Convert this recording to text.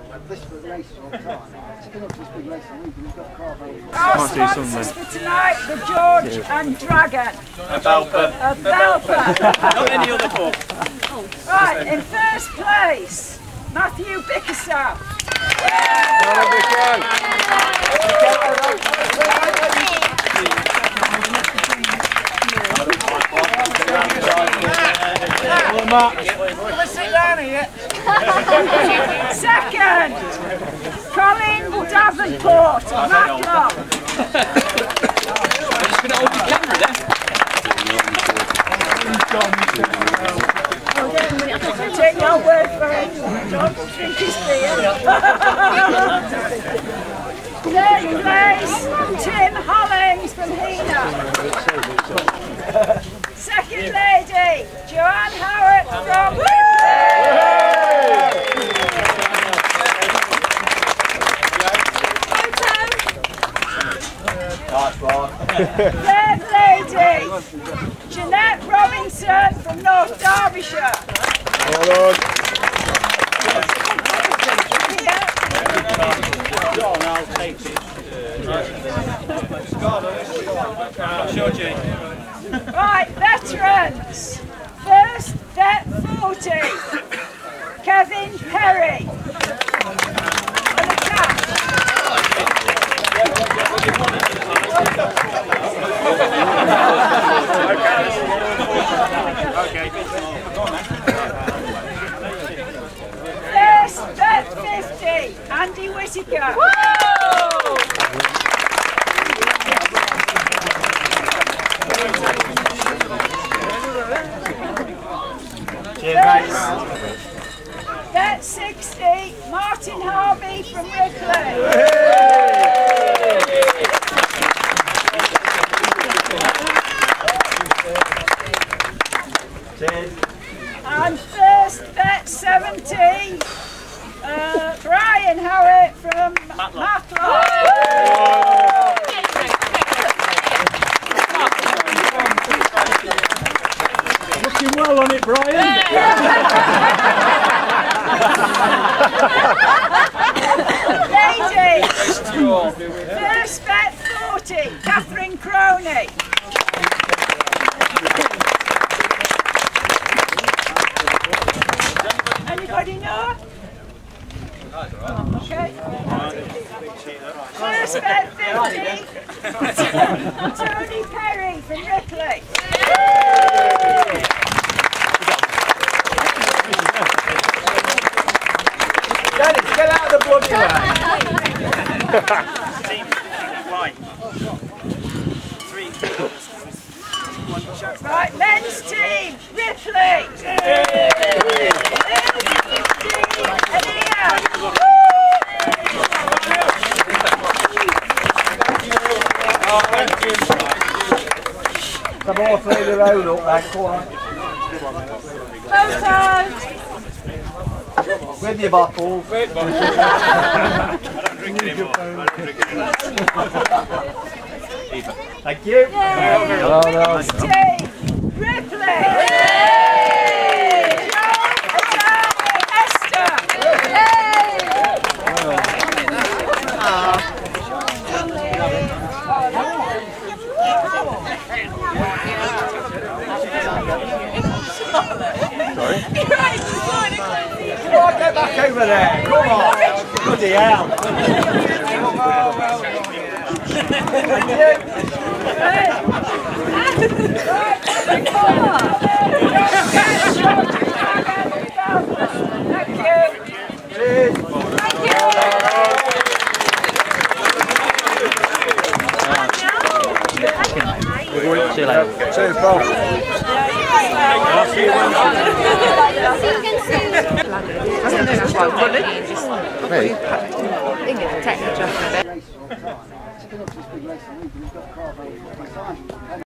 Our sponsors for tonight, the George and Dragon. A Belper. A Belper. Not any other book. Right, in first place, Matthew Bickerstaff. Second, Colin Davenport, Matlock. I'm just going to hold the camera there. Take your word for it. Don't drink his beer. Third place, Tim Hollings from Hena. Second lady, Joanne Howard from Third lady, Jeanette Robinson from North Derbyshire. Hold on. John, I'll take it. Sure, Jane. Right, veterans. First, Vet 40, Kevin Perry. And a cat. First, Vet 50, Andy Whittaker. Vet 60, Martin Harvey from Ripley. And first Vet 70, Brian Howard from Matlock. Looking well on it, Brian. Ladies, first Vet 40, Catherine Croney. Anybody know? Okay. First Vet 50, Tony Perry from Ripley. Dennis, get out of the bloody way. Right, men's team, Ripley. Come on, play the road up there, come on. Photos. With your bottle. I don't drink anymore. Thank you. Men's team, Ripley. Esther. Sorry? Come on, get back over there. Come on. Bloody hell. Thank you. Cheers. See you later. Cheers, Paul. Me?